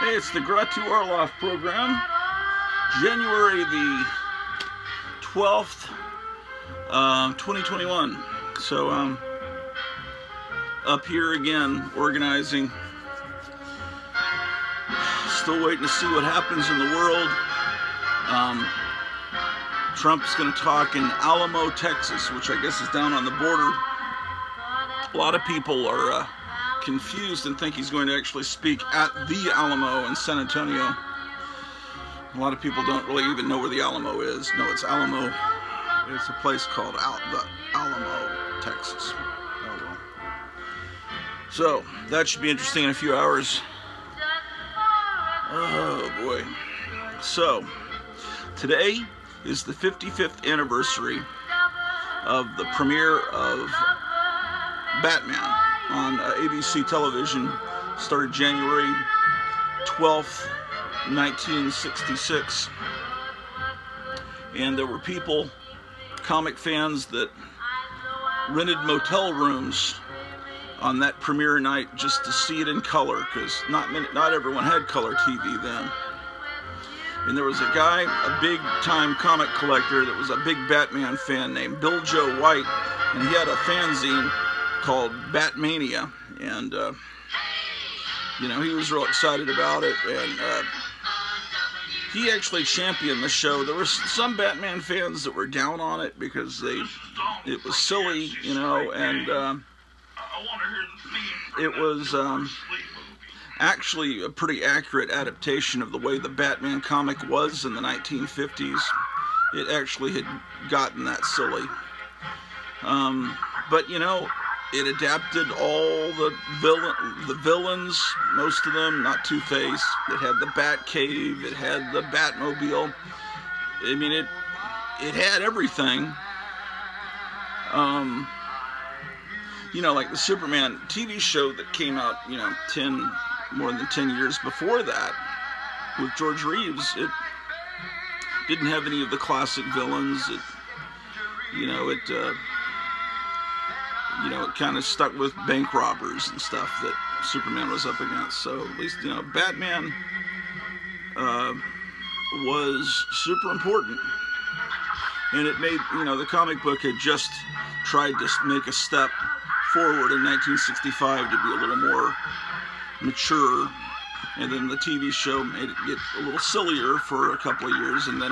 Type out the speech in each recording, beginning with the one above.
Hey, it's the Gratu Orloff program, January the 12th, 2021. So, up here again, organizing. Still waiting to see what happens in the world. Trump's going to talk in Alamo, Texas, which I guess is down on the border. A lot of people are confused and think he's going to actually speak at the Alamo in San Antonio. A lot of people don't really even know where the Alamo is. No, it's Alamo. It's a place called the Alamo, Texas. Oh, well. So, that should be interesting in a few hours. Oh, boy. So, today is the 55th anniversary of the premiere of Batman on ABC television. Started January 12th, 1966. And there were people, comic fans, that rented motel rooms on that premiere night just to see it in color, because not everyone had color TV then. And there was a guy, a big-time comic collector that was a big Batman fan named Bill Joe White, and he had a fanzine called Batmania, and you know, he was real excited about it, and he actually championed the show. There were some Batman fans that were down on it because it was silly, you know, and it was actually a pretty accurate adaptation of the way the Batman comic was in the 1950s. It actually had gotten that silly. But, you know, it adapted all the villains, most of them, not Two-Face. It had the Batcave, it had the Batmobile. I mean, it had everything. You know, like the Superman TV show that came out, you know, more than 10 years before that, with George Reeves, it didn't have any of the classic villains. It kind of stuck with bank robbers and stuff that Superman was up against. So at least, you know, Batman was super important. And it made, you know, the comic book had just tried to make a step forward in 1965 to be a little more mature, and then the TV show made it get a little sillier for a couple of years, and then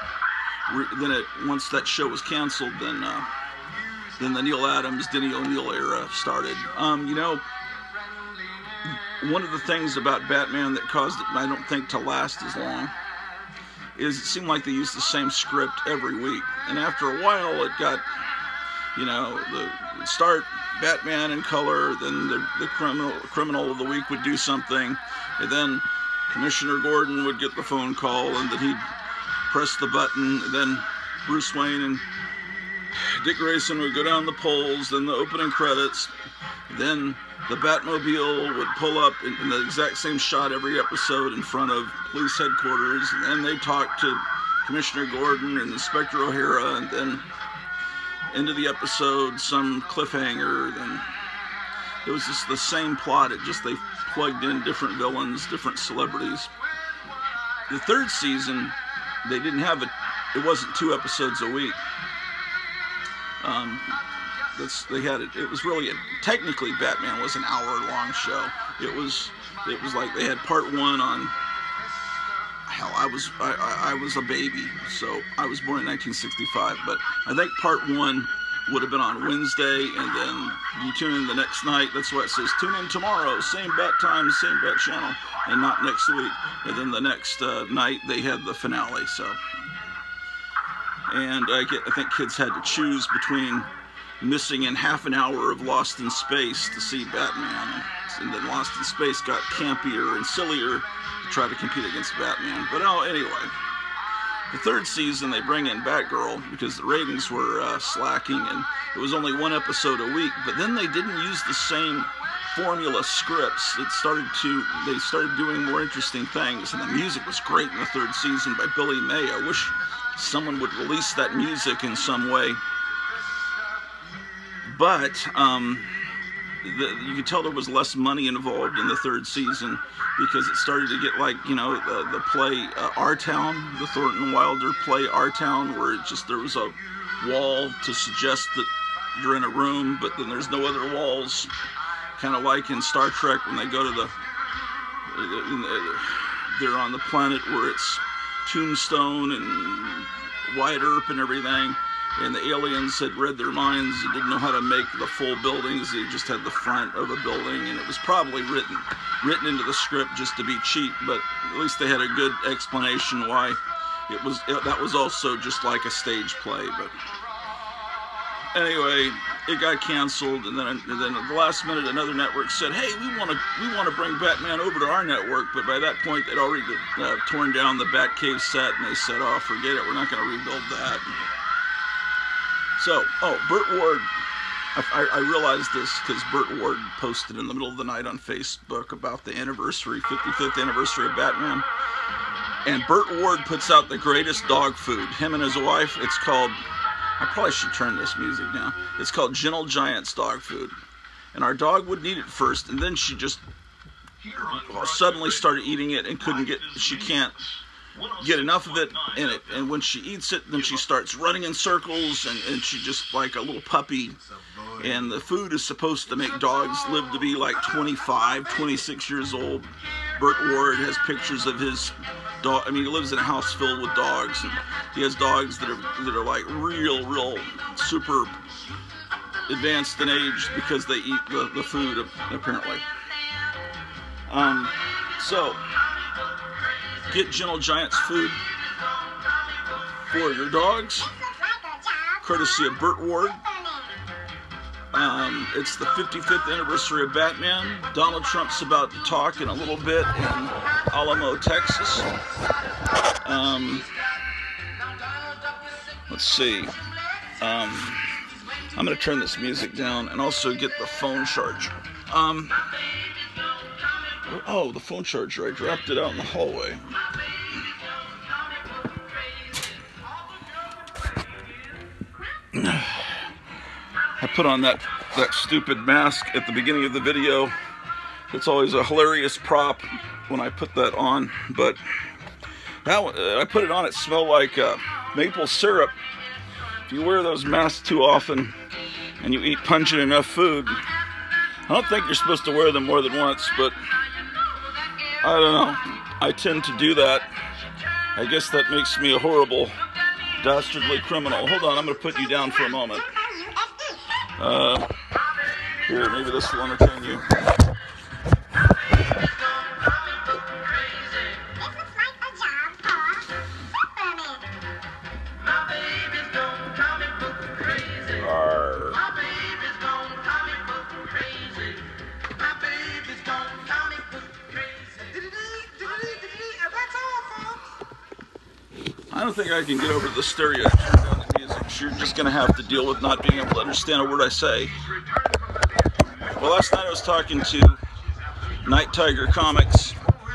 once that show was canceled, then the Neil Adams, Denny O'Neil era started. You know, one of the things about Batman that caused it, I don't think, to last as long, is it seemed like they used the same script every week, and after a while it got, you know, it'd start Batman in color, then the criminal of the week would do something, and then Commissioner Gordon would get the phone call, and then he'd press the button, and then Bruce Wayne and Dick Grayson would go down the polls, then the opening credits, then the Batmobile would pull up in the exact same shot every episode in front of police headquarters, and then they'd talk to Commissioner Gordon and Inspector O'Hara, and then into the episode, some cliffhanger. Then it was just the same plot. It just, they plugged in different villains, different celebrities. The third season, they didn't have it. It wasn't 2 episodes a week. They had it. It was really technically Batman was an hour-long show. It was like they had part 1 on. Hell, I was a baby, so I was born in 1965, but I think part 1 would have been on Wednesday, and then you tune in the next night. That's why it says tune in tomorrow, same bat time, same bat channel, and not next week. And then the next night they had the finale. So, and I think kids had to choose between missing in half an hour of Lost in Space to see Batman, and then Lost in Space got campier and sillier to try to compete against Batman. But anyway, the third season they bring in Batgirl because the ratings were slacking, and it was only 1 episode a week. But then they didn't use the same formula scripts. They started doing more interesting things, and the music was great in the third season by Billy May. I wish someone would release that music in some way. But you could tell there was less money involved in the third season, because it started to get like, you know, the play Our Town, the Thornton Wilder play Our Town, where there was a wall to suggest that you're in a room, but then there's no other walls. Kind of like in Star Trek when they go to they're on the planet where it's Tombstone and Wyatt Earp and everything, and the aliens had read their minds and didn't know how to make the full buildings. They just had the front of a building, and it was probably written into the script just to be cheap, but at least they had a good explanation why that was also just like a stage play. But anyway, it got canceled, and then at the last minute, another network said, "Hey, we want to bring Batman over to our network." But by that point, they'd already torn down the Batcave set, and they said, "Oh, forget it. We're not going to rebuild that." So, Burt Ward. I realized this because Burt Ward posted in the middle of the night on Facebook about the 55th anniversary of Batman. And Burt Ward puts out the greatest dog food. Him and his wife. It's called, I probably should turn this music down. It's called Gentle Giant's Dog Food. And our dog wouldn't eat it first, and then she just suddenly started eating it and she can't get enough of it in it. And when she eats it, then she starts running in circles, and she just like a little puppy. And the food is supposed to make dogs live to be like 25, 26 years old. Burt Ward has pictures of his dog. I mean, he lives in a house filled with dogs, and he has dogs that are like real super advanced in age because they eat the food, apparently. So get Gentle Giant's food for your dogs, courtesy of Burt Ward. It's the 55th anniversary of Batman. Donald Trump's about to talk in a little bit in Alamo, Texas. Let's see. I'm going to turn this music down and also get the phone charger. Oh, the phone charger. I dropped it out in the hallway. I put on that stupid mask at the beginning of the video. It's always a hilarious prop when I put that on, but I put it on, it smelled like maple syrup. If you wear those masks too often and you eat pungent enough food, I don't think you're supposed to wear them more than once, but I don't know. I tend to do that. I guess that makes me a horrible, dastardly criminal. Hold on, I'm going to put you down for a moment. Here, maybe this will entertain you. I don't think I can get over the stereo. Turn down the music. You're just going to have to deal with not being able to understand a word I say. Well, last night I was talking to Night Tiger Comics,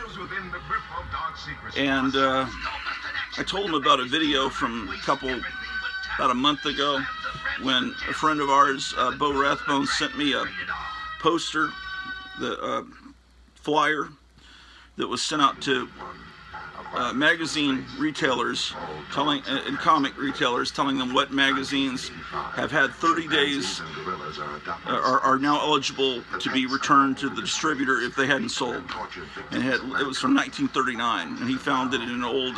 and I told him about a video from about a month ago, when a friend of ours, Bo Rathbone, sent me a poster, the flyer that was sent out to magazine retailers and comic retailers, telling them what magazines have had 30 days are now eligible to be returned to the distributor if they hadn't sold. And it was from 1939, and he found it in an old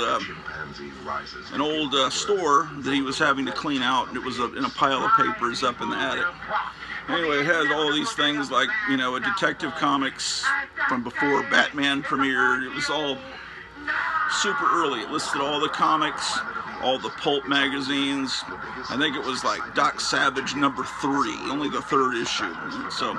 store that he was having to clean out, and it was in a pile of papers up in the attic. Anyway, it had all these things like, you know, a Detective Comics from before Batman premiered. It was all super early. It listed all the comics, all the pulp magazines. I think it was like Doc Savage #3, only the 3rd issue. So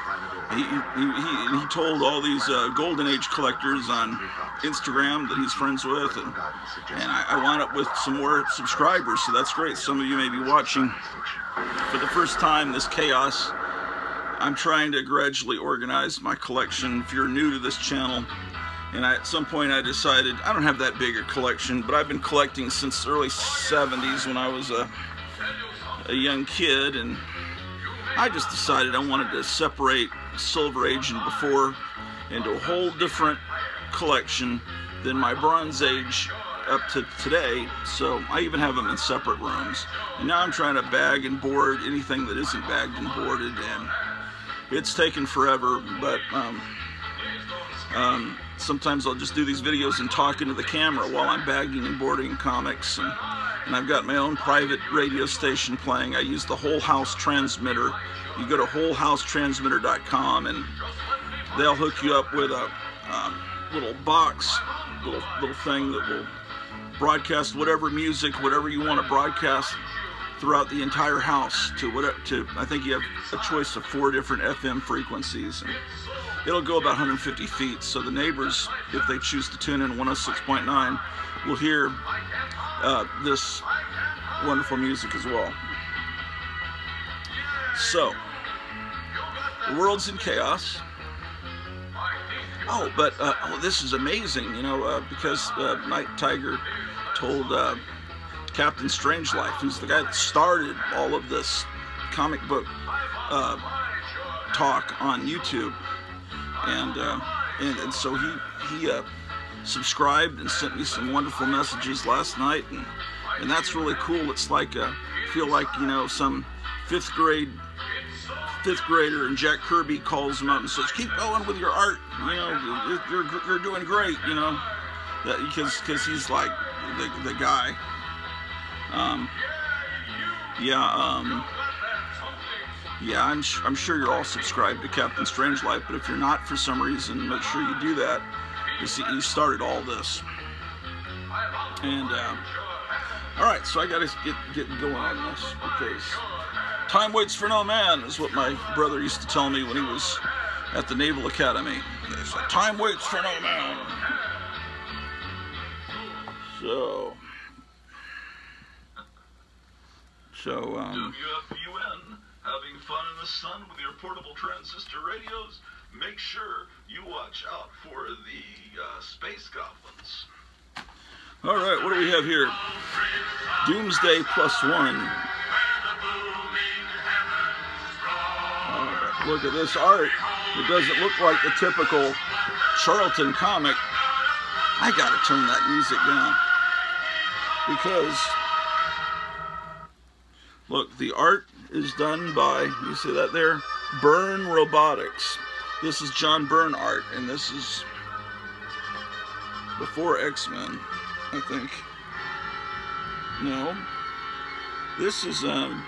he told all these Golden Age collectors on Instagram that he's friends with, and I wound up with some more subscribers, so that's great. Some of you may be watching for the first time this chaos. I'm trying to gradually organize my collection. If you're new to this channel, and at some point I decided I don't have that big a collection, but I've been collecting since the early 70s when I was a young kid, and I just decided I wanted to separate Silver Age and before into a whole different collection than my Bronze Age up to today, so I even have them in separate rooms. And now I'm trying to bag and board anything that isn't bagged and boarded, and it's taken forever, but sometimes I'll just do these videos and talk into the camera while I'm bagging and boarding comics, and I've got my own private radio station playing. I use the Whole House Transmitter. You go to wholehousetransmitter.com and they'll hook you up with a little box, little thing that will broadcast whatever music, whatever you want to broadcast throughout the entire house to whatever. I think you have a choice of 4 different FM frequencies, and it'll go about 150 feet. So the neighbors, if they choose to tune in 106.9, will hear this wonderful music as well. So the world's in chaos. Oh, but this is amazing, you know, because Night Tiger told Captain Strangelife, who's the guy that started all of this comic book talk on YouTube, and so he subscribed and sent me some wonderful messages last night, and that's really cool. It's like feel like, you know, some fifth grader and Jack Kirby calls him up and says, "Keep going with your art, you know, you're doing great," you know, that because he's like the guy. Yeah, I'm sure you're all subscribed to Captain Strangelife, but if you're not for some reason, make sure you do that. You see, he started all this, and all right, so I gotta get going on this, because time waits for no man is what my brother used to tell me when he was at the Naval Academy. He said, "Time waits for no man." WFUN, having fun in the sun with your portable transistor radios. Make sure you watch out for the space goblins. All right, what do we have here? Doomsday +1. Look at this art. It doesn't look like the typical Charlton comic. I gotta turn that music down, because look, the art is done by, you see that there? Byrne Robotics. This is John Byrne art, and this is before X-Men, I think. No. This is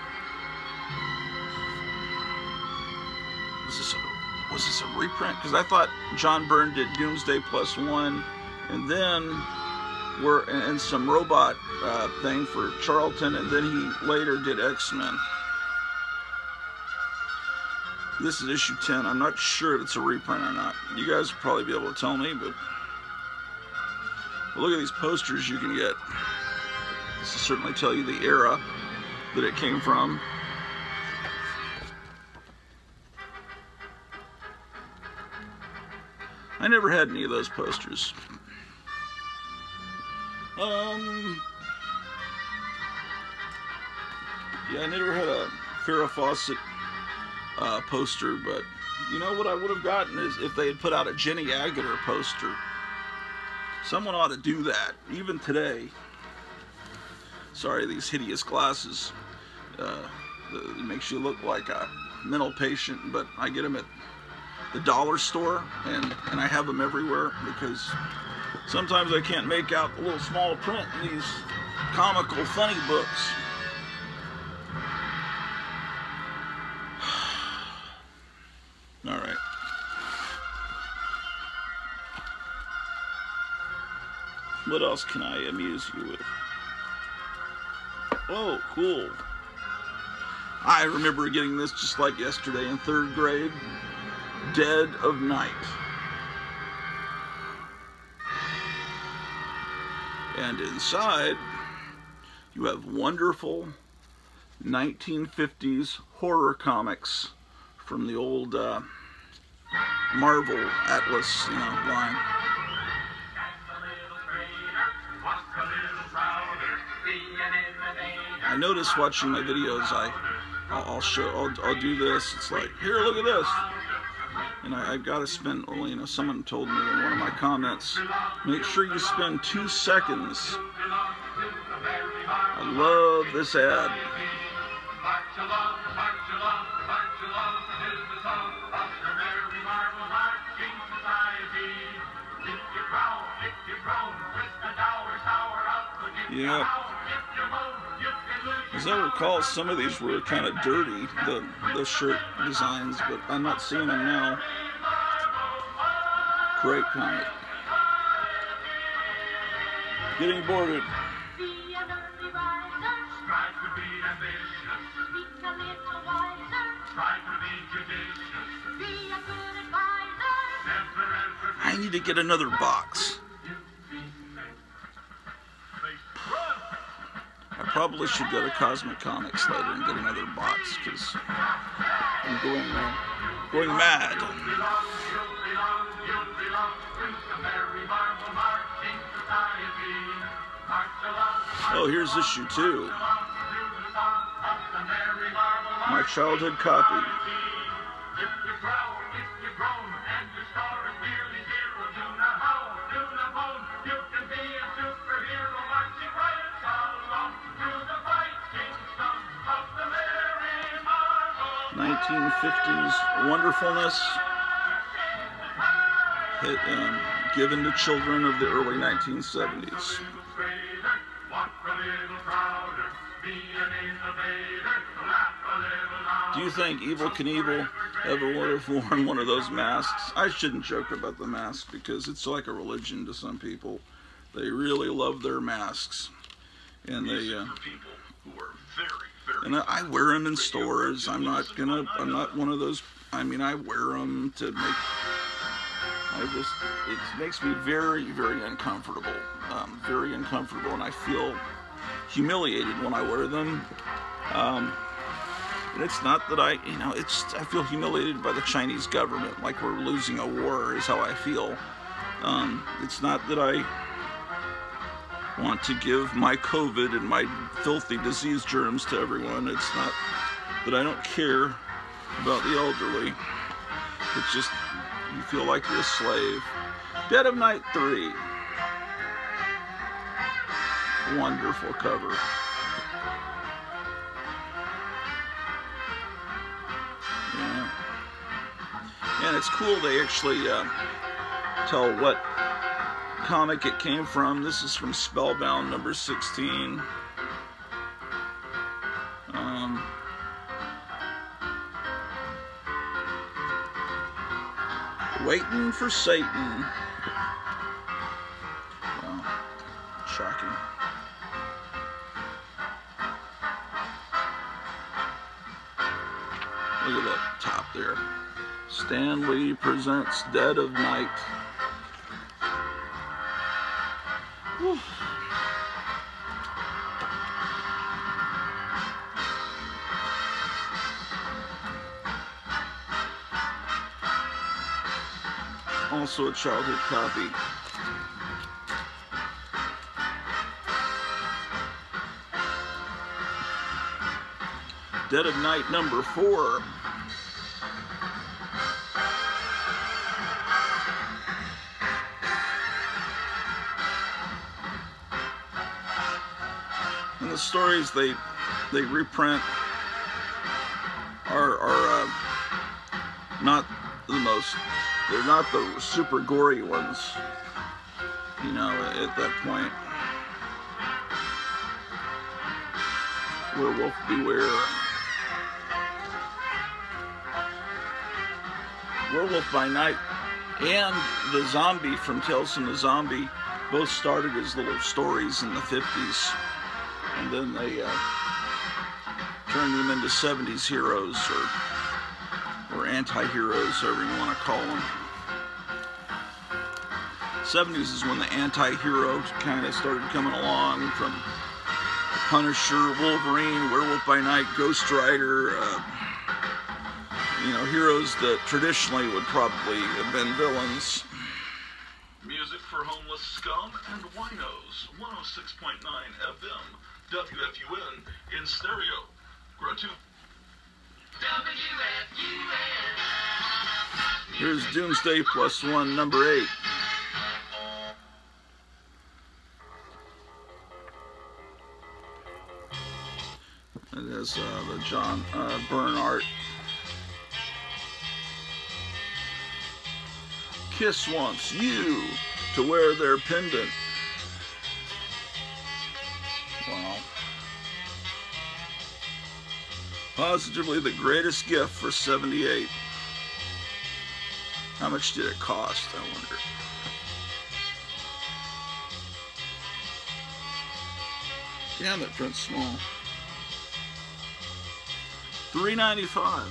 was this a reprint? Because I thought John Byrne did Doomsday +1, and then and some robot thing for Charlton, and then he later did X-Men. This is issue 10. I'm not sure if it's a reprint or not. You guys will probably be able to tell me, but look at these posters you can get. This will certainly tell you the era that it came from. I never had any of those posters. Yeah, I never had a Farrah Fawcett poster, but you know what I would have gotten is if they had put out a Jenny Agutter poster. Someone ought to do that, even today. Sorry, these hideous glasses. It makes you look like a mental patient, but I get them at the dollar store, and I have them everywhere, because sometimes I can't make out the little small print in these comical, funny books. All right. What else can I amuse you with? Oh, cool. I remember getting this just like yesterday in 3rd grade. Dead of Night. And inside, you have wonderful 1950s horror comics from the old Marvel Atlas, you know, line. I noticed watching my videos, I I'll do this. It's like, here, look at this. And I've got to spend, well, you know, someone told me in one of my comments, make sure you spend 2 seconds. I love this ad. Yeah. As I recall, some of these were kind of dirty, the shirt designs, but I'm not seeing them now. Great comic. Getting boarded. I need to get another box. I probably should go to Cosmic Comics later and get another box because I'm going mad. Oh, here's issue 2. My childhood copy. '50s wonderfulness given to children of the early 1970s. Do you think Evel Knievel ever would have worn one of those masks? I shouldn't joke about the mask because it's like a religion to some people. They really love their masks, and they. And I wear them in stores. I'm not one of those. I mean, I wear them to make. It makes me very, very uncomfortable. Very uncomfortable, and I feel humiliated when I wear them. And it's not that I feel humiliated by the Chinese government, like we're losing a war, is how I feel. It's not that I want to give my COVID and my filthy disease germs to everyone. It's not that I don't care about the elderly. It's just, you feel like you're a slave. Dead of Night 3. Wonderful cover. Yeah. And it's cool they actually tell what comic it came from. This is from Spellbound number 16. Waiting for Satan. Wow. Shocking. Look at that top there. Stan Lee presents Dead of Night. Whew. Also a childhood copy. Dead of Night number 4. And the stories they reprint are not the most. They're not the super gory ones, you know, at that point. Werewolf Beware. Werewolf by Night and the Zombie from Tales from the Zombie both started as little stories in the 50s. And then they turned them into 70s heroes or anti-heroes, however you want to call them. 70s is when the anti-hero kind of started coming along, from Punisher, Wolverine, Werewolf by Night, Ghost Rider, you know, heroes that traditionally would probably have been villains. Music for homeless scum and winos. 106.9 FM, WFUN in stereo. Grow to Here's Doomsday +1, number 8. It is the John Byrne art. Kiss wants you to wear their pendant. Wow. Positively the greatest gift for 78. How much did it cost, I wonder? Damn, that print's small. $3.95.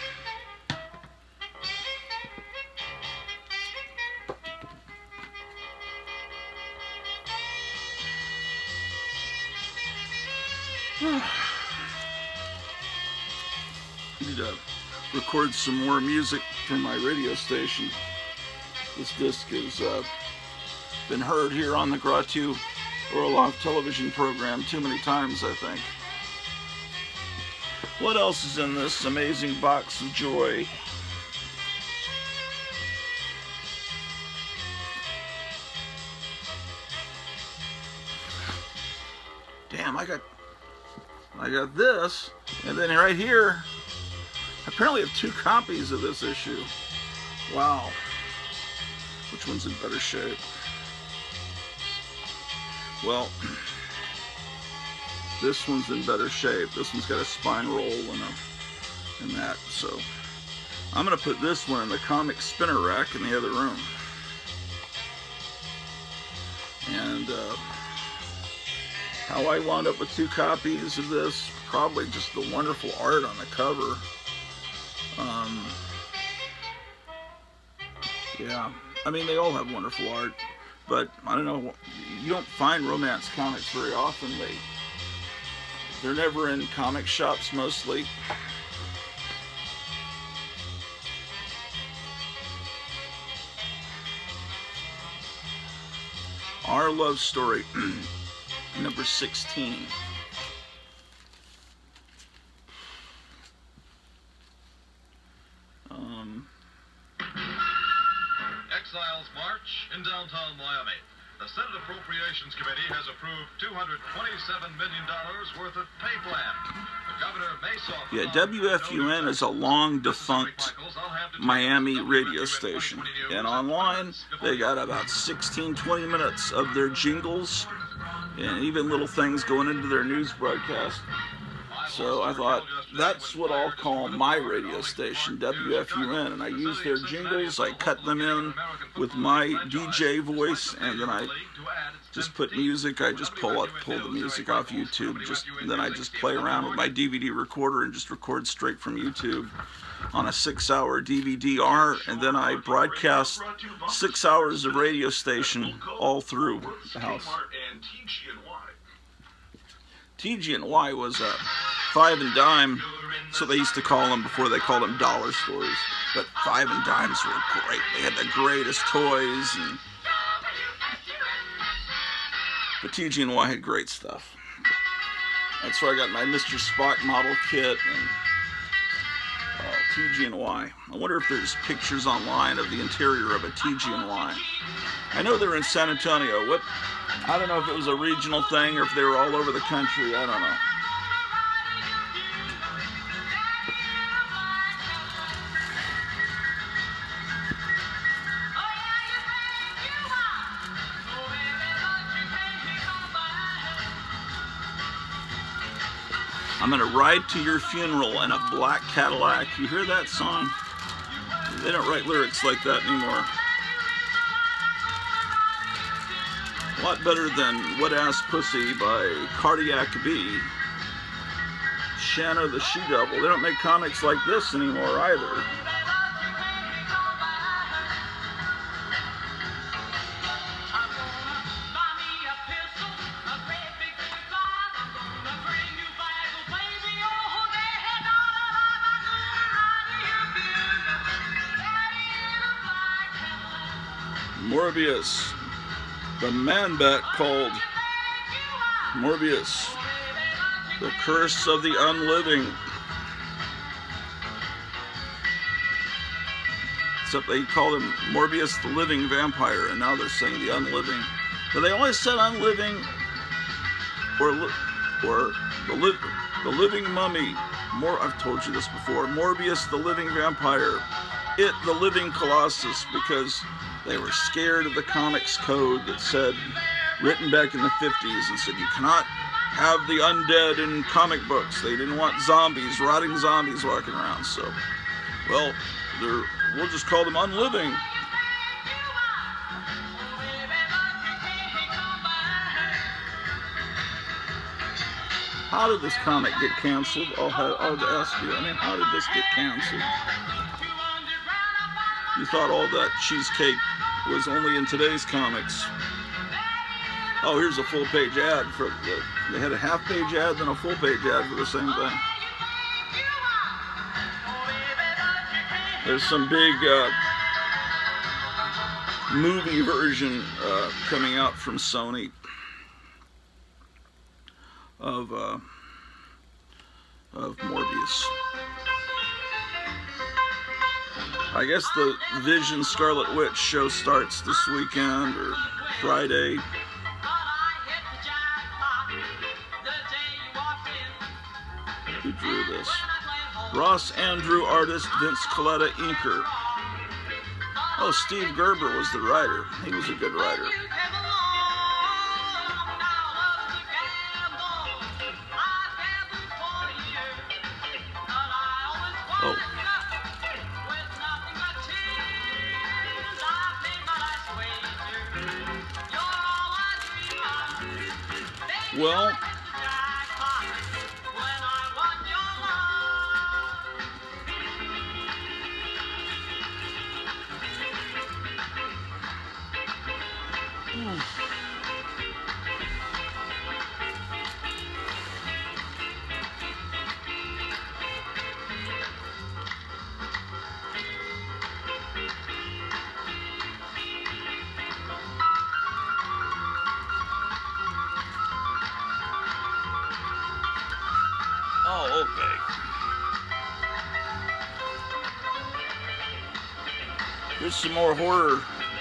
Need to record some more music for my radio station. This disc has been heard here on the Gratu Orlov television program too many times, I think. What else is in this amazing box of joy? Damn, I got this, and then right here, I apparently have 2 copies of this issue. Wow. Which one's in better shape? Well, this one's in better shape. This one's got a spine roll and that. So I'm gonna put this one in the comic spinner rack in the other room. And how I wound up with 2 copies of this, probably just the wonderful art on the cover. Yeah, I mean, they all have wonderful art, but I don't know, you don't find romance comics very often. They're never in comic shops mostly. Our Love Story, number 16. Exiles March in downtown Miami. The Senate Appropriations Committee has approved $227 million worth of pay plan. The governor may soften. Yeah, WFUN is a long defunct Miami radio station. And online, they got about 16-20 minutes of their jingles and even little things going into their news broadcast. So I thought, that's what I'll call my radio station, WFUN, and I use their jingles, I cut them in with my DJ voice, and then I just put music, I just pull the music off YouTube, then I just play around with my DVD recorder and just record straight from YouTube on a 6-hour DVD-R, and then I broadcast 6 hours of radio station all through the house. TG&Y was a 5 and dime, so they used to call them before they called them dollar stores. But 5 and dimes were great. They had the greatest toys, but TG&Y had great stuff. That's where I got my Mr. Spock model kit and TG&Y. I wonder if there's pictures online of the interior of a TG&Y. I know they're in San Antonio. I don't know if it was a regional thing or if they were all over the country. I don't know. I'm gonna ride to your funeral in a black Cadillac. You hear that song? They don't write lyrics like that anymore. A lot better than Wet Ass Pussy by Cardiac B. Shanna the She-Devil. They don't make comics like this anymore either. Morbius. The Man-Bat called Morbius, the Curse of the Unliving. except they call him Morbius the Living Vampire, and now they're saying the Unliving. But they always said Unliving or the Living Mummy. I've told you this before. Morbius the Living Vampire. It the Living Colossus, because they were scared of the comics code that said, written back in the 50s, and said you cannot have the undead in comic books. They didn't want zombies, rotting zombies walking around. So, well, we'll just call them Unliving. How did this comic get canceled? I'll have to ask you. I mean, how did this get canceled? You thought all that cheesecake was only in today's comics. Oh, here's a full-page ad for they had a half-page ad, then a full-page ad for the same thing. There's some big movie version coming out from Sony of Morbius. I guess the Vision Scarlet Witch show starts this weekend or Friday. Who drew this? Ross Andrew artist, Vince Coletta inker. Oh, Steve Gerber was the writer. He was a good writer. Oh. Well, oh, okay. Here's some more horror.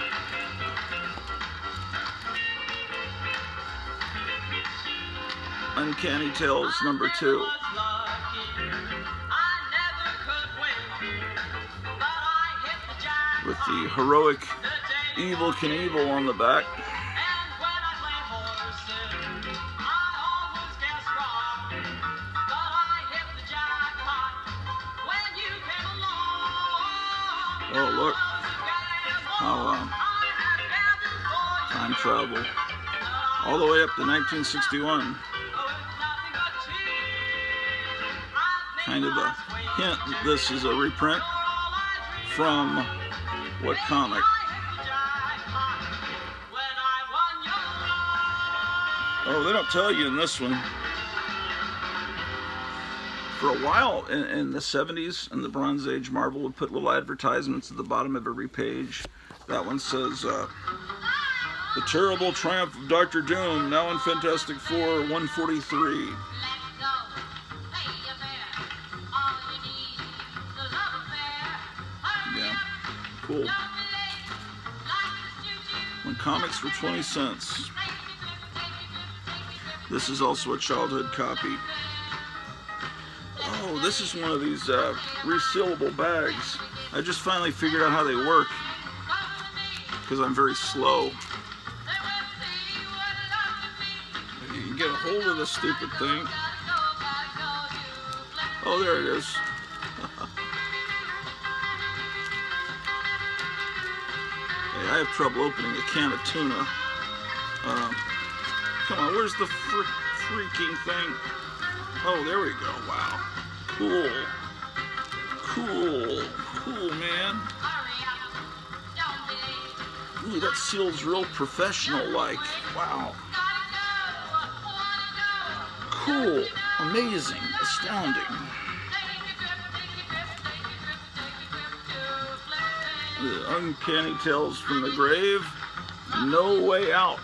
Uncanny Tales #2. With the heroic Evel Knievel on the back. Oh, look. How time travel. All the way up to 1961. Kind of a hint that this is a reprint from what comic? Oh, they don't tell you in this one. For a while in the 70s and the Bronze Age, Marvel would put little advertisements at the bottom of every page. That one says, The Terrible Triumph of Dr. Doom, now in Fantastic Four 143. Yeah, cool. When comics were 20 cents. This is also a childhood copy. Oh, this is one of these resealable bags. I just finally figured out how they work because I'm very slow. You can get a hold of this stupid thing. Oh, there it is. Hey, I have trouble opening a can of tuna. Come on, where's the freaking thing? Oh, there we go. Wow. Cool. Cool. Cool, man. Ooh, that seal's real professional-like. Wow. Cool. Amazing. Astounding. The Uncanny Tales from the Grave. No Way Out.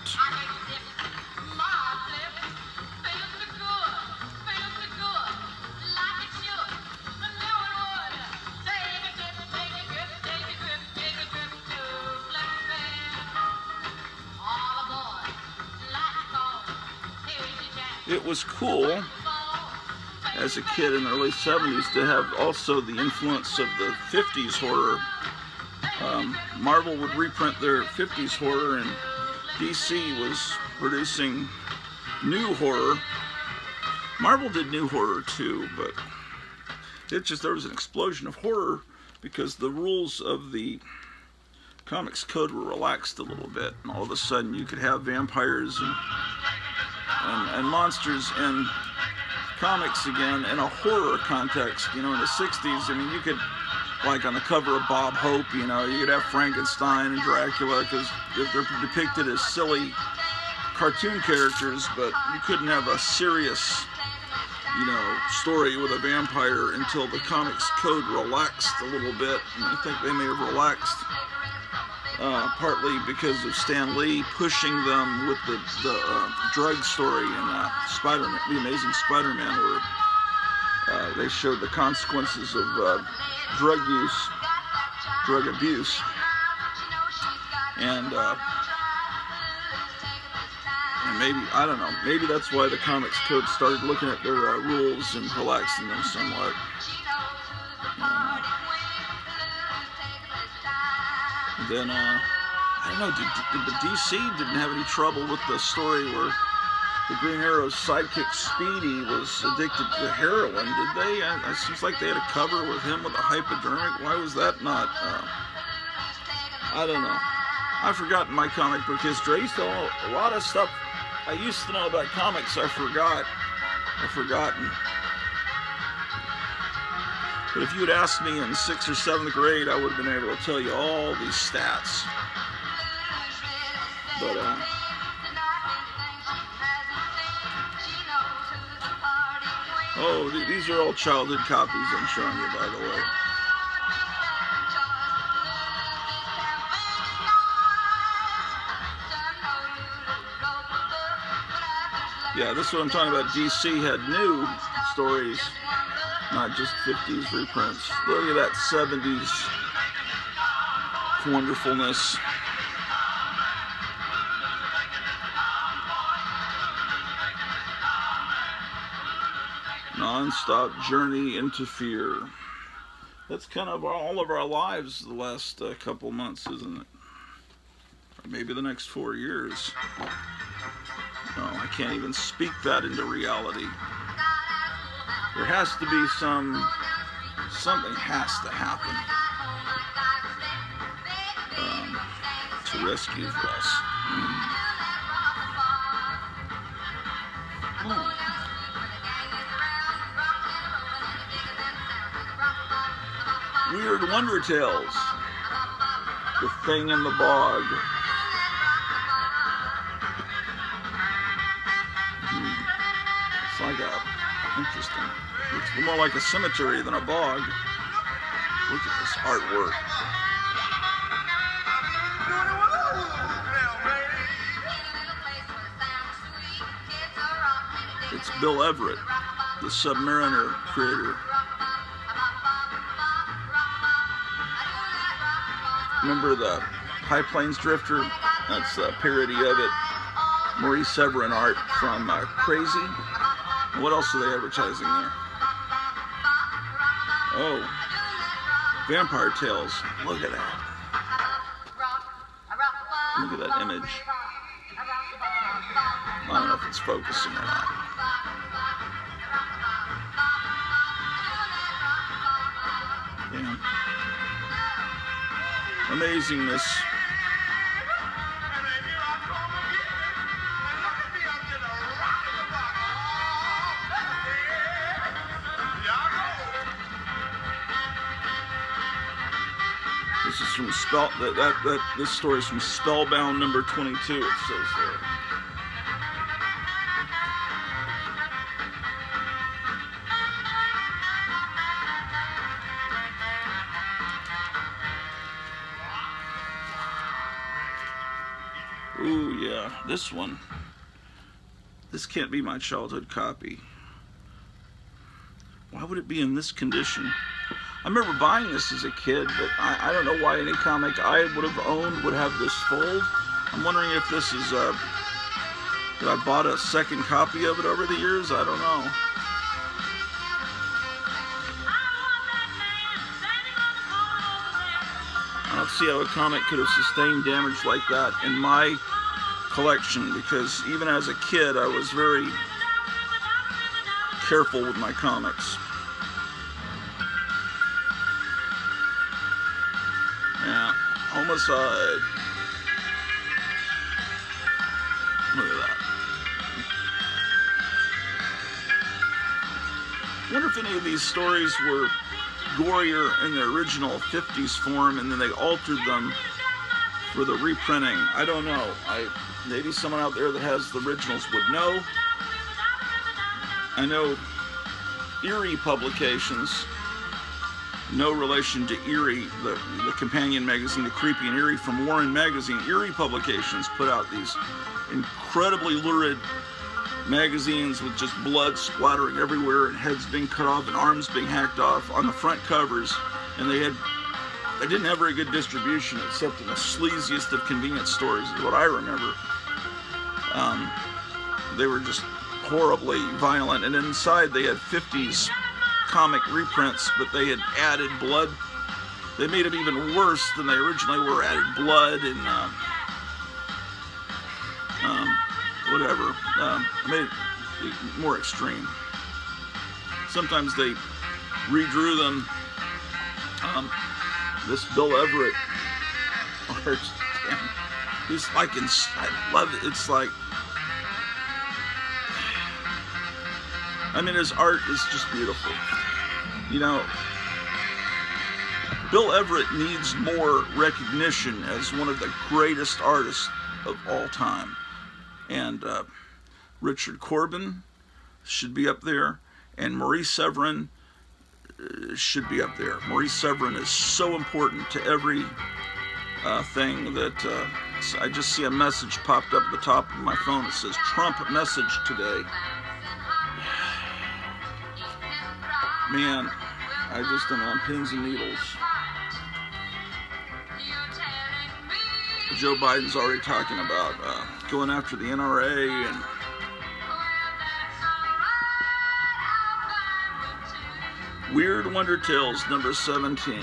it was cool as a kid in the early 70s to have also the influence of the 50s horror. Marvel would reprint their 50s horror, and DC was producing new horror. Marvel did new horror too, but it just, there was an explosion of horror because the rules of the comics code were relaxed a little bit, and all of a sudden you could have vampires and monsters in comics again in a horror context. You know, in the 60s, I mean, you could, like on the cover of Bob Hope, you know, you could have Frankenstein and Dracula because they're depicted as silly cartoon characters, but you couldn't have a serious, you know, story with a vampire until the comics code relaxed a little bit. And I think they may have relaxed partly because of Stan Lee pushing them with the drug story in Spider-Man, The Amazing Spider-Man, where they showed the consequences of drug abuse, and maybe, I don't know, maybe that's why the comics code started looking at their rules and relaxing them somewhat. Then, I don't know, but DC didn't have any trouble with the story where the Green Arrow's sidekick Speedy was addicted to heroin, did they? It seems like they had a cover with him with a hypodermic. Why was that not, I don't know. I've forgotten my comic book history. I used to know a lot of stuff I used to know about comics. I've forgotten. But if you had asked me in 6th or 7th grade, I would have been able to tell you all these stats. But, oh, these are all childhood copies I'm showing you, by the way. Yeah, this is what I'm talking about. DC had new stories, not just 50s reprints. Look at that 70s wonderfulness. Non-stop journey into fear. That's kind of all of our lives the last couple months, isn't it? Or maybe the next 4 years. No, I can't even speak that into reality. There has to be something has to happen to rescue us. Weird Wonder Tales. The Thing in the Bog. It's like interesting. It's more like a cemetery than a bog. Look at this artwork. It's Bill Everett, the Submariner creator. Remember the High Plains Drifter? That's a parody of it. Maurice Severin art from Crazy. What else are they advertising there? Oh, Vampire Tales. Look at that. Look at that image. I don't know if it's focusing or not. Yeah. Amazingness. This is from this story is from Spellbound number 22. It says there. Ooh, yeah, this one. This can't be my childhood copy. Why would it be in this condition? I remember buying this as a kid, but I don't know why any comic I would have owned would have this fold. I'm wondering if this is But I bought a second copy of it over the years. I don't know. I don't see how a comic could have sustained damage like that in my collection, because even as a kid I was very careful with my comics. Yeah, homicide. Look at that. I wonder if any of these stories were gorier in their original 50s form and then they altered them for the reprinting. I don't know. Maybe someone out there that has the originals would know. I know Eerie Publications, no relation to Eerie, the companion magazine, The Creepy and Eerie from Warren Magazine. Eerie Publications put out these incredibly lurid magazines with just blood splattering everywhere and heads being cut off and arms being hacked off on the front covers, and they didn't have very good distribution except in the sleaziest of convenience stores is what I remember. They were just horribly violent, and inside they had 50s comic reprints, but they had added blood. They made them even worse than they originally were, added blood and whatever, made it more extreme. Sometimes they redrew them. This Bill Everett art, he's like, I love it. It's like, I mean, his art is just beautiful. You know, Bill Everett needs more recognition as one of the greatest artists of all time. And Richard Corbin should be up there, and Maurice Severin should be up there. Maurice Severin is so important to every thing that I just see a message popped up at the top of my phone. It says Trump message today. Man, I just am on pins and needles. Joe Biden's already talking about going after the NRA and Weird Wonder Tales number 17.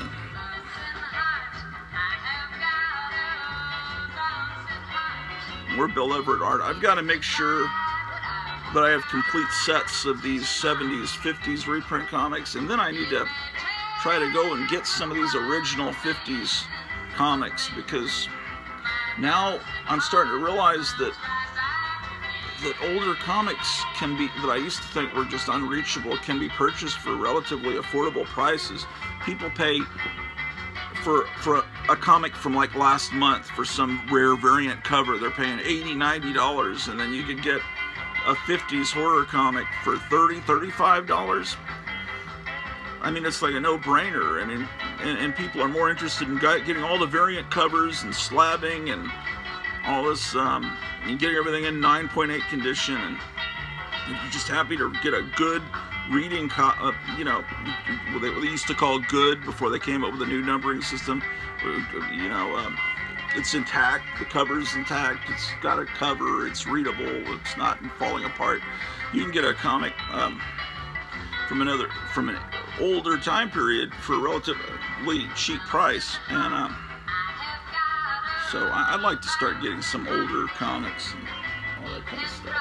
More Bill Everett art. I've got to make sure that I have complete sets of these 70s, 50s reprint comics, and then I need to try to go and get some of these original 50s comics, because now I'm starting to realize that older comics can be, that I used to think were just unreachable, can be purchased for relatively affordable prices. People pay for a comic from like last month for some rare variant cover. They're paying $80, $90, and then you could get a 50s horror comic for $30, $35. I mean, it's like a no-brainer. I mean, and people are more interested in getting all the variant covers and slabbing and all this, and getting everything in 9.8 condition, and you're just happy to get a good reading, you know, what they used to call good before they came up with a new numbering system. You know, it's intact, the cover's intact, it's got a cover, it's readable, it's not falling apart. You can get a comic from an older time period for a relatively cheap price, and so I'd like to start getting some older comics and all that kind of stuff.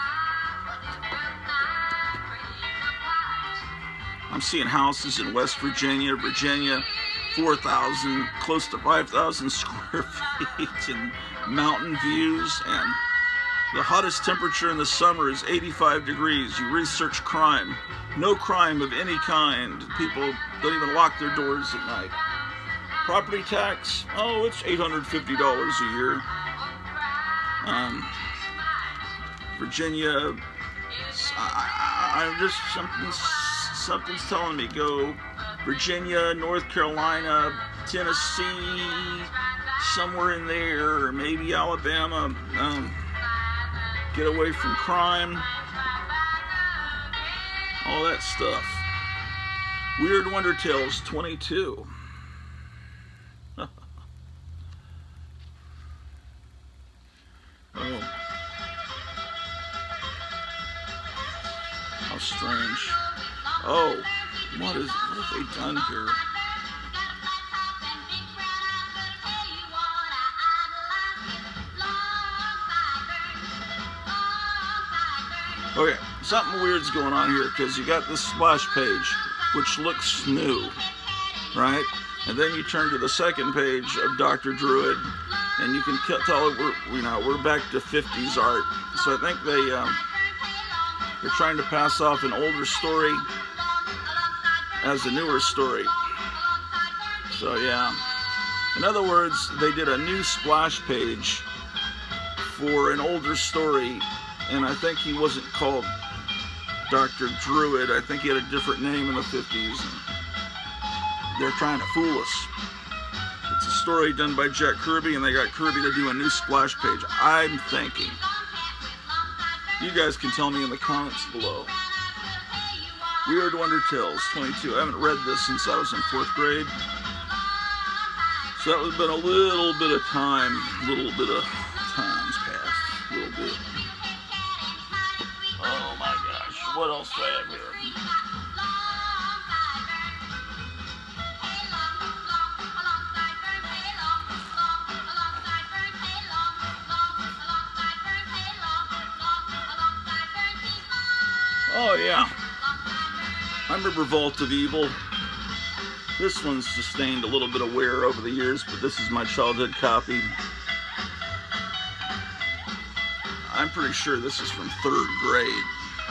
I'm seeing houses in West Virginia, 4,000, close to 5,000 square feet, and mountain views, and the hottest temperature in the summer is 85 degrees. You research crime. No crime of any kind. People don't even lock their doors at night. Property tax, oh, it's $850 a year. Virginia, I'm just, something's telling me go Virginia, North Carolina, Tennessee, somewhere in there, or maybe Alabama. Get away from crime, all that stuff. Weird Wonder Tales 22. Oh. How strange. Oh, what have they done here? Okay, something weird's going on here because you got this splash page, which looks new, right? And then you turn to the second page of Dr. Druid, and you can tell we're back to 50s art. So I think they're trying to pass off an older story as a newer story. So yeah, in other words, they did a new splash page for an older story. And I think he wasn't called Dr. Druid. I think he had a different name in the 50s. And they're trying to fool us. It's a story done by Jack Kirby, and they got Kirby to do a new splash page. I'm thinking. You guys can tell me in the comments below. Weird Wonder Tales 22. I haven't read this since I was in 4th grade. So that would have been a little bit of time. Time's passed. A little bit. Oh my gosh, what else do I have here? Oh yeah, I remember Vault of Evil. This one's sustained a little bit of wear over the years, but this is my childhood copy. I'm pretty sure this is from 3rd grade.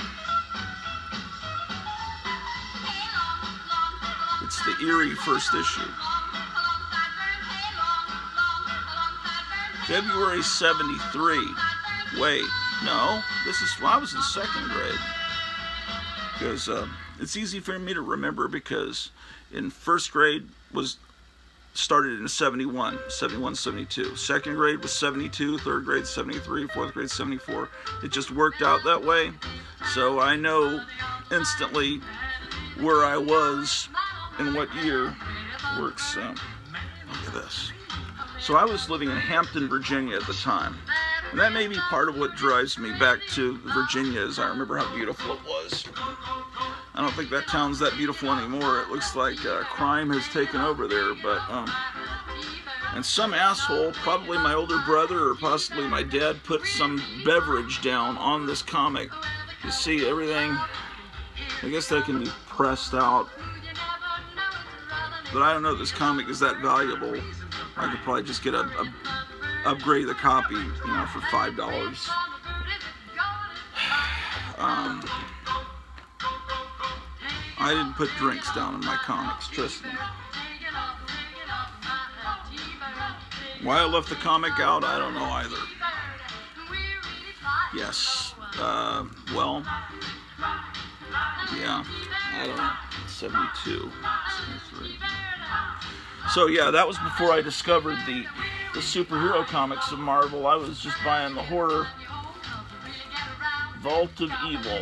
It's the eerie first issue. February 73. Wait, no, this is when I was in 2nd grade. Because it's easy for me to remember because in 1st grade started in 71, 72. 2nd grade was 72, 3rd grade 73, 4th grade 74. It just worked out that way. So I know instantly where I was and what year works. Look at this. So I was living in Hampton, Virginia at the time. And that may be part of what drives me back to Virginia, as I remember how beautiful it was. I don't think that town's that beautiful anymore. It looks like crime has taken over there, but and some asshole, probably my older brother or possibly my dad, put some beverage down on this comic. You see everything, I guess that can be pressed out, but I don't know if this comic is that valuable. I could probably just get upgrade the copy, for $5. I didn't put drinks down in my comics, trust me. Why I left the comic out, I don't know either. Yes, well, yeah, I don't know, 72, 73. So yeah, that was before I discovered the superhero comics of Marvel. I was just buying the horror. Vault of Evil.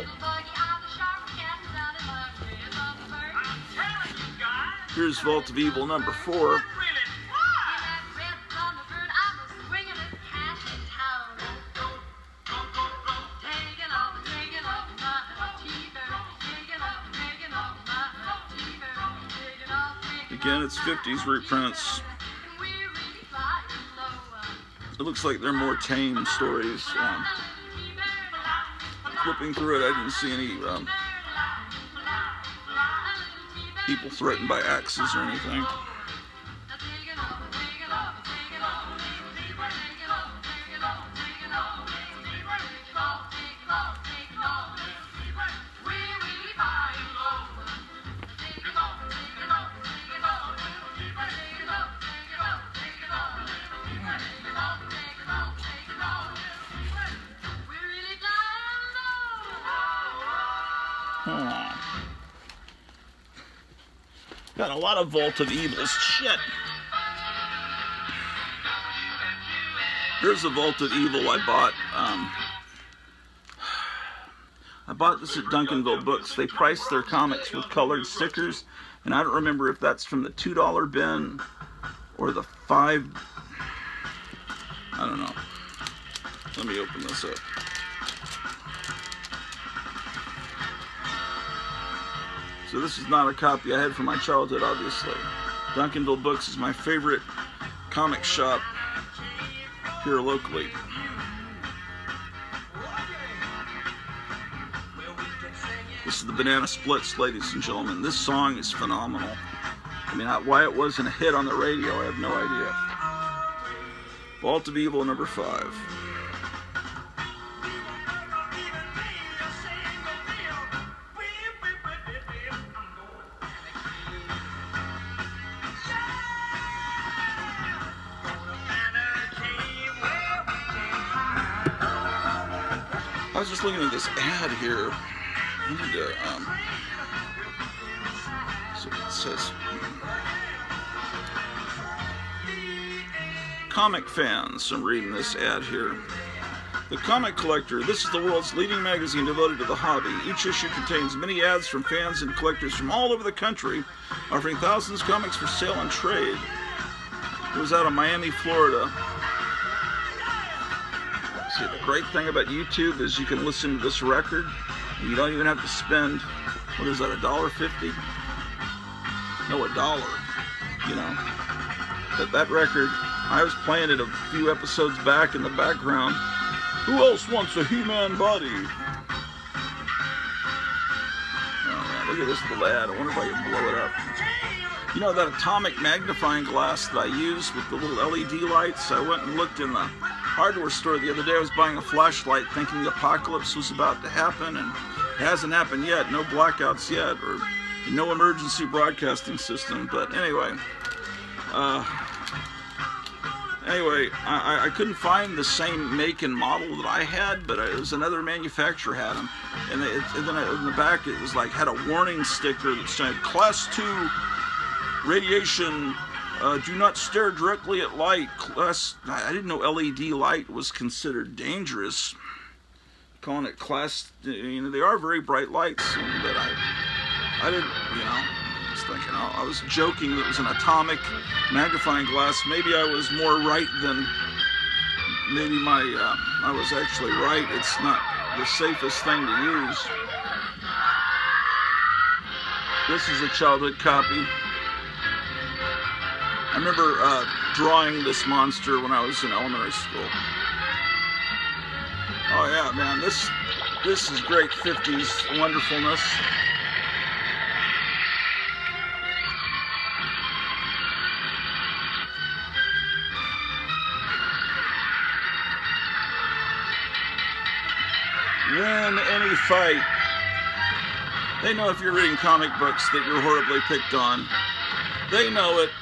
Here's Vault of Evil number 4. Again, it's 50s reprints. It looks like they're more tame stories. Flipping through it, I didn't see any people threatened by axes or anything. Got a lot of Vault of Evils. Shit. Here's the Vault of Evil I bought. I bought this at Duncanville Books. They priced their comics with colored stickers, and I don't remember if that's from the $2 bin or the $5. I don't know. Let me open this up. So this is not a copy I had from my childhood, obviously. Duncanville Books is my favorite comic shop here locally. This is the Banana Splits, ladies and gentlemen. This song is phenomenal. I mean, why it wasn't a hit on the radio, I have no idea. Vault of Evil, number 5. I was just looking at this ad here. I need to, so it says, comic fans. I'm reading this ad here. The Comic Collector. This is the world's leading magazine devoted to the hobby. Each issue contains many ads from fans and collectors from all over the country, offering thousands of comics for sale and trade. It was out of Miami, Florida. See, the great thing about YouTube is you can listen to this record and you don't even have to spend, what is that, $1.50? No, $1, you know. But that record, I was playing it a few episodes back in the background. Who else wants a He-Man body? Oh man, look at this little ad. I wonder if I can blow it up. You know that atomic magnifying glass that I use with the little LED lights? I went and looked in the hardware store the other day. I was buying a flashlight thinking the apocalypse was about to happen, and it hasn't happened yet. No blackouts yet, or no emergency broadcasting system. But anyway, I couldn't find the same make and model that I had, but it was another manufacturer had them. And then in the back it was like, had a warning sticker that said, Class 2 radiation, do not stare directly at light. I didn't know LED light was considered dangerous. Calling it class, you know, they are very bright lights, but I didn't, you know, I was thinking, I was joking that it was an atomic magnifying glass. Maybe I was more right than, maybe I was actually right. It's not the safest thing to use. This is a childhood copy. I remember drawing this monster when I was in elementary school. Oh yeah, man, this is great 50s wonderfulness. Win any fight. They know if you're reading comic books that you're horribly picked on. They know it.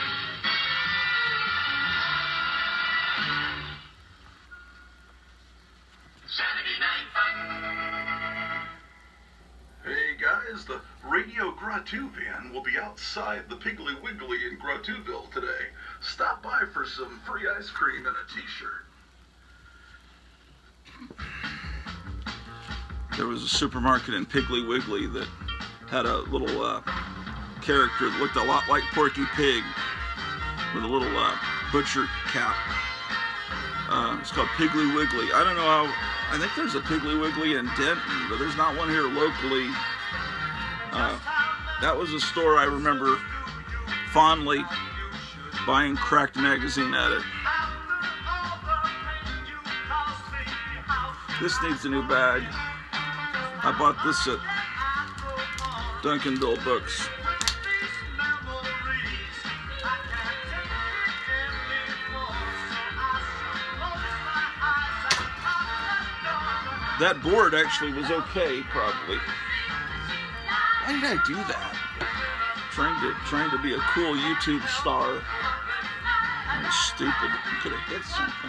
Hey guys, the Radio Gratu van will be outside the Piggly Wiggly in Gratuville today. Stop by for some free ice cream and a t-shirt. There was a supermarket in Piggly Wiggly that had a little character that looked a lot like Porky Pig with a little butcher cap. It's called Piggly Wiggly. I don't know how, I think there's a Piggly Wiggly in Denton, but there's not one here locally. That was a store I remember fondly buying Cracked magazine at it. This needs a new bag. I bought this at Duncanville Books. That board actually was okay, probably. Why did I do that? Trying to be a cool YouTube star. That was stupid. I could have hit something.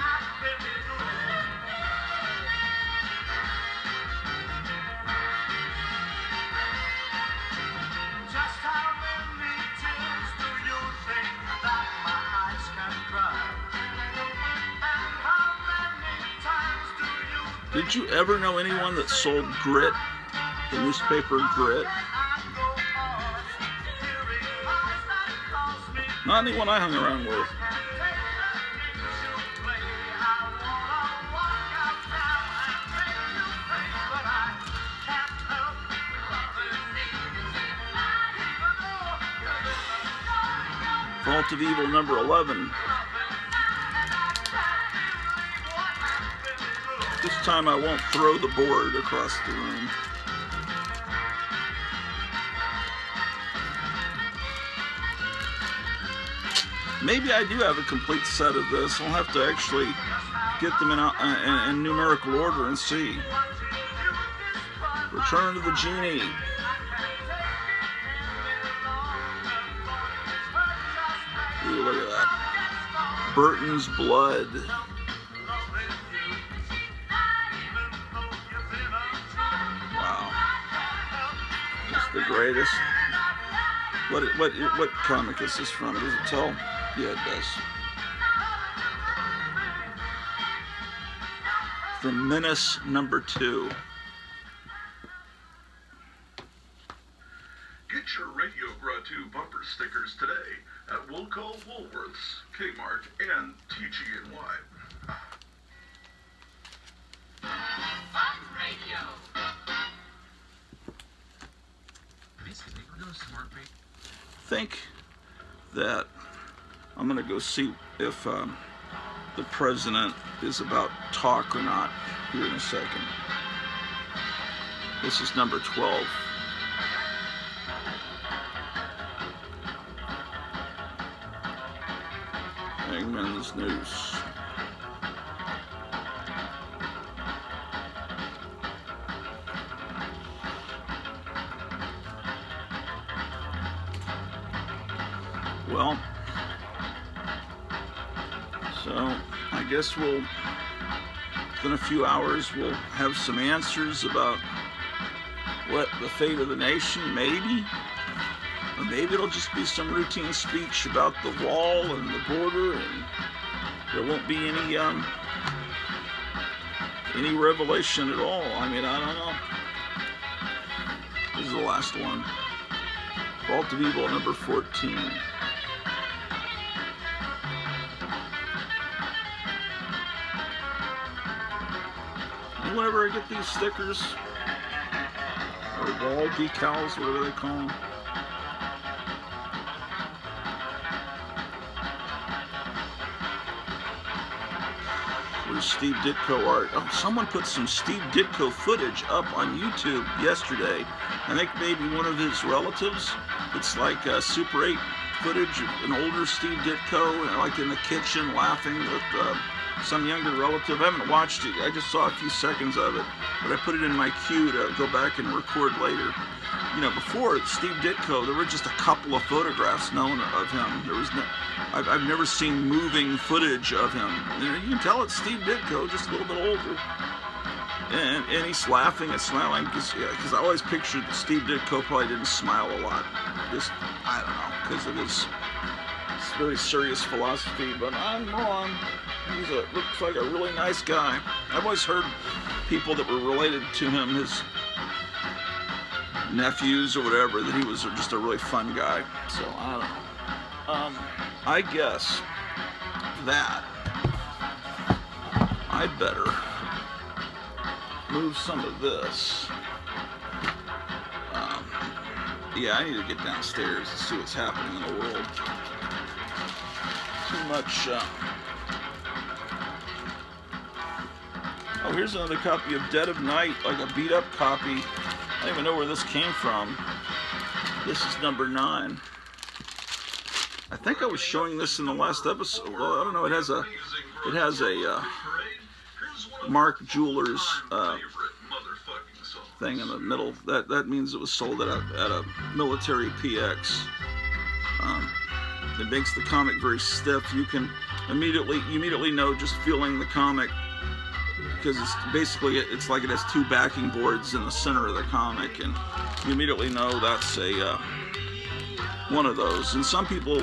Did you ever know anyone that sold Grit, the newspaper Grit? Not anyone I hung around with. Vault of Evil number 11. This time I won't throw the board across the room. Maybe I do have a complete set of this. I'll have to actually get them in numerical order and see. Return to the Genie. Ooh, look at that. Burton's Blood. Wow. It's the greatest. What comic is this from? Does it tell? Yeah, it does. From Menace number 2. Get your Radio Gratu bumper stickers today at Wilco, Woolworths, Kmart, and TGNY. Think that I'm going to go see if the president is about talk or not here in a second. This is number 12. Hangman's Noose. Well, so I guess within a few hours, we'll have some answers about what the fate of the nation, maybe. Or maybe it'll just be some routine speech about the wall and the border, and there won't be any revelation at all. I mean, I don't know. This is the last one. Vault of Evil number 14. Whenever I get these stickers, or wall decals, whatever they call them. Where's Steve Ditko art? Oh, someone put some Steve Ditko footage up on YouTube yesterday. I think maybe one of his relatives. It's like Super 8 footage of an older Steve Ditko, like in the kitchen laughing with some younger relative. I haven't watched it. I just saw a few seconds of it, but I put it in my queue to go back and record later. You know, before Steve Ditko, there were just a couple of photographs known of him. There was no, I've never seen moving footage of him. You can tell it's Steve Ditko, just a little bit older. And he's laughing and smiling because I always pictured that Steve Ditko probably didn't smile a lot. Just, I don't know, because of his very serious philosophy, but I'm wrong. Looks like a really nice guy. I've always heard people that were related to him, his nephews or whatever, that he was just a really fun guy. So, I don't know. I guess that I'd better move some of this. Yeah, I need to get downstairs and see what's happening in the world. Too much. Oh, here's another copy of Dead of Night, like a beat-up copy. I don't even know where this came from. This is number 9. I think I was showing this in the last episode. Well, I don't know. It has a Mark Jewelers thing in the middle. That means it was sold at a military PX. It makes the comic very stiff. You can immediately know just feeling the comic, because it's like it has 2 backing boards in the center of the comic, and you immediately know that's a one of those. And there are some people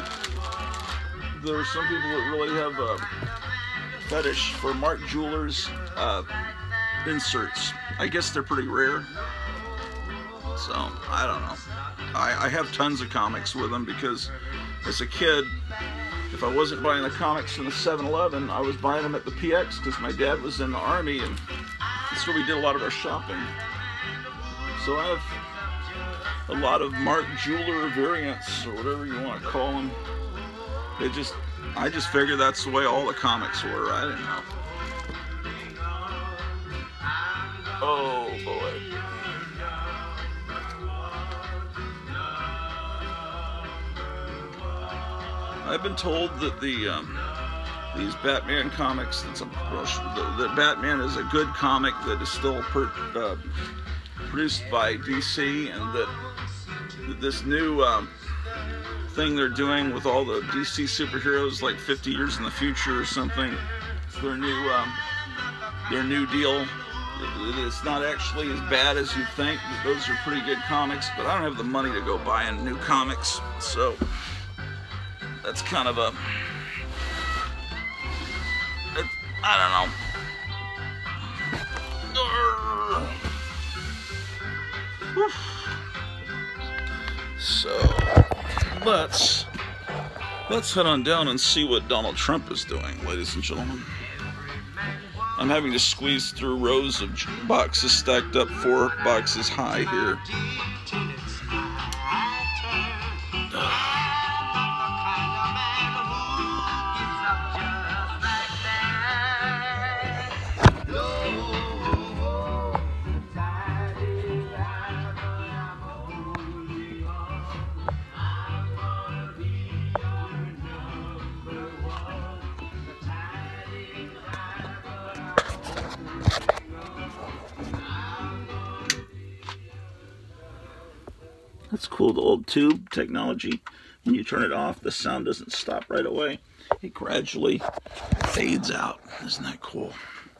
that really have a fetish for Mark Jewelers inserts. I guess they're pretty rare. So I don't know. I have tons of comics with them because as a kid, if I wasn't buying the comics from the 7-Eleven, I was buying them at the PX because my dad was in the Army, and that's where we did a lot of our shopping. So I have a lot of Mark Jeweler variants, or whatever you want to call them. I just figured that's the way all the comics were. I didn't know. Oh boy. I've been told that these Batman comics, that Batman is a good comic that is still produced by DC, and that this new thing they're doing with all the DC superheroes, like 50 years in the future or something, their new deal. It's not actually as bad as you think. Those are pretty good comics, but I don't have the money to go buying new comics, so that's kind of a, I don't know. So let's head on down and see what Donald Trump is doing, ladies and gentlemen. I'm having to squeeze through rows of boxes stacked up 4 boxes high here. That's cool, the old tube technology. When you turn it off, the sound doesn't stop right away. It gradually fades out. Isn't that cool?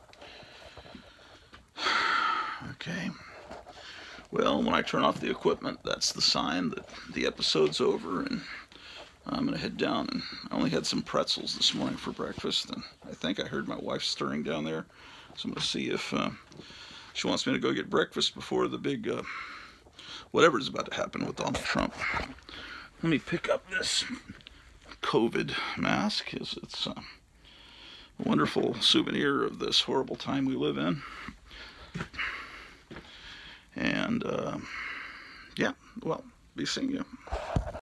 Okay. Well, when I turn off the equipment, that's the sign that the episode's over, and I'm going to head down. And I only had some pretzels this morning for breakfast, and I think I heard my wife stirring down there. So I'm going to see if she wants me to go get breakfast before the big whatever's about to happen with Donald Trump. Let me pick up this COVID mask. It's a wonderful souvenir of this horrible time we live in. And yeah, well, be seeing you.